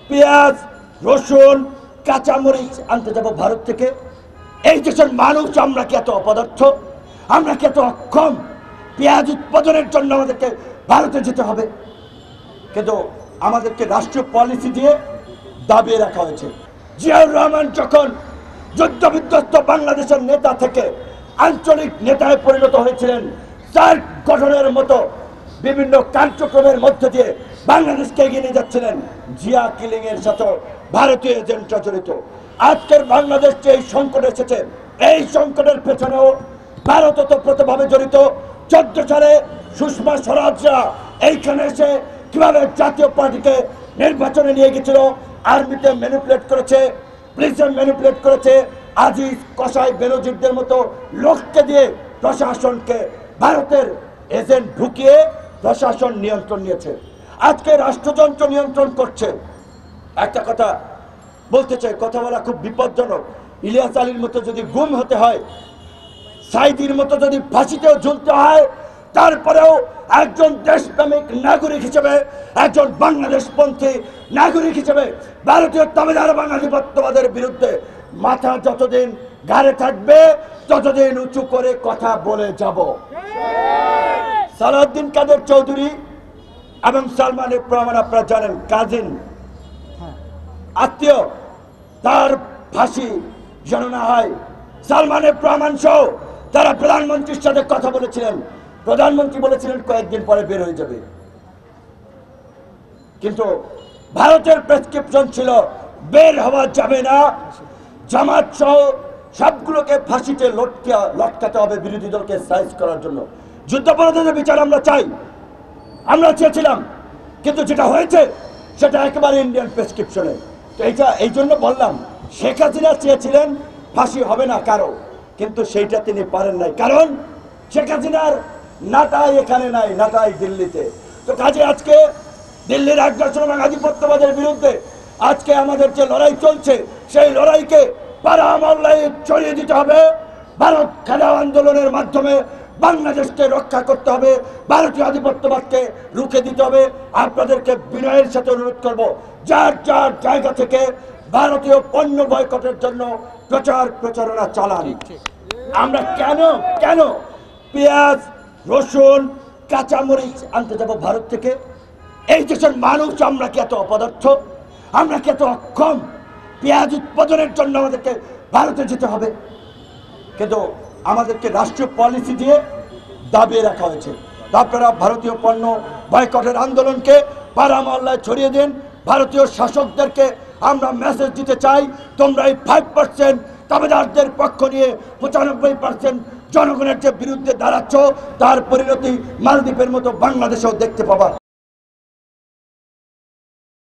পেঁয়াজ, রসুন, কাঁচামরিচ আনতে যাব ভারত থেকে। এই দেশের মানুষ আমরা কি এত অপদার্থ? আমরা কি এত অক্ষম? পেঁয়াজ উৎপাদনের জন্য আমাদেরকে ভারতে যেতে হবে, কিন্তু আমাদেরকে রাষ্ট্রীয় পলিসি দিয়ে দাবিয়ে রাখা হয়েছে। জিয়াউর রহমান যখন যুদ্ধ বিধ্বস্ত বাংলাদেশের নেতা থেকে আঞ্চলিক নেতায় পরিণত হয়েছিলেন, সার্ক গঠনের মতো বিভিন্ন কার্যক্রমের মধ্য দিয়ে বাংলাদেশকে এগিয়ে নিয়ে যাচ্ছিলেন, জিয়া কিলিং এর সাথে ভারতীয় এজেন্টরা জড়িত। আজকের বাংলাদেশ যে এই সংকট এসেছে, এই সংকটের পেছনেও ভারত ওতপ্রোতভাবে জড়িত। 14 সালে সুষমা স্বরাজরা এইখানে এসে কিভাবে জাতীয় পার্টিকে নির্বাচনে নিয়ে গেছিল, আর্মিতে ম্যানিপুলেট করেছে, পুলিশে ম্যানিপুলেট করেছে, আজিজ কসাই বেনজিরদের মতো লোককে দিয়ে প্রশাসনকে ভারতের এজেন্ট ঢুকিয়ে প্রশাসন নিয়ন্ত্রণ নিয়েছে। আজকে রাষ্ট্রযন্ত্র নিয়ন্ত্রণ করছে। একটা কথা বলতে চাই, কথা বলা খুব বিপজ্জনক। ইলিয়াস আলীর মতো যদি গুম হতে হয়, সাইদির মতো যদি ফাঁসিতেও ঝুলতে হয়, তারপরেও একজন দেশপ্রেমিক নাগরিক হিসেবে, একজন বাংলাদেশপন্থী নাগরিক হিসেবে ভারতীয় তাবেদার বাঙালিপত্যবাদের বিরুদ্ধে মাথা যতদিন ঘাড়ে থাকবে ততদিন উঁচু করে কথা বলে যাব। সালাউদ্দিন কাদের চৌধুরী এবং সালমানের প্রমাণ আপনারা জানেন, কাজিন আত্মীয়, তার ফাঁসি যেন না হয়। সালমানের প্রমাণ সহ তারা প্রধানমন্ত্রীর সাথে কথা বলেছিলেন, প্রধানমন্ত্রী বলেছিলেন কয়েকদিন পরে বের হয়ে যাবে, কিন্তু ভারতের প্রেসক্রিপশন ছিল বের হওয়া যাবে না, জামাত সহ সবগুলোকে ফাঁসিতে লটকাতে হবে বিরোধী দলকে সাইজ করার জন্য। যুদ্ধাপরাধীদের বিচার আমরা চাই, আমরা চেয়েছিলাম, কিন্তু যেটা হয়েছে সেটা একেবারে ইন্ডিয়ান প্রেসক্রিপশনে। তো এই জন্য বললাম, শেখ হাসিনা চেয়েছিলেন ফাঁসি হবে না কারো, কিন্তু সেইটা তিনি পারেন নাই, কারণ শেখ হাসিনার নাটাই এখানে নাই, নাটাই দিল্লিতে। তো কাজে আজকে দিল্লির আগ্রাসন এবং আধিপত্যবাদের বিরুদ্ধে আজকে আমাদের যে লড়াই চলছে, সেই লড়াইকে পাড়া মহল্লায় ছড়িয়ে দিতে হবে। ভারত খেলাও আন্দোলনের মাধ্যমে বাংলাদেশকে রক্ষা করতে হবে, ভারতীয় আধিপত্যবাদকে রুখে দিতে হবে। আপনাদেরকে বিনয়ের সাথে অনুরোধ করব, যার যার জায়গা থেকে ভারতীয় পণ্য বয়কটের জন্য প্রচারণা চালান। আমরা কেন পেঁয়াজ, রসুন, কাঁচামরিচ আনতে যাব ভারত থেকে? এই দেশের মানুষ আমরা কি এত অপদার্থ? আমরা কি এত অক্ষম? পেঁয়াজ উৎপাদনের জন্য আমাদেরকে ভারতে যেতে হবে, কিন্তু আমাদেরকে রাষ্ট্রীয় পলিসি দিয়ে দাবিয়ে রাখা হয়েছে। আপনারা ভারতীয় পণ্য বয়কটের আন্দোলনকে পাড়া মহল্লায় ছড়িয়ে দিন। ভারতীয় শাসকদেরকে আমরা মেসেজ দিতে চাই, তোমরা এই 5% তাবেদারদের পক্ষ নিয়ে 95% জনগণের যে বিরুদ্ধে দাঁড়াচ্ছ, তার পরিণতি মালদ্বীপের মতো বাংলাদেশেও দেখতে পাবা।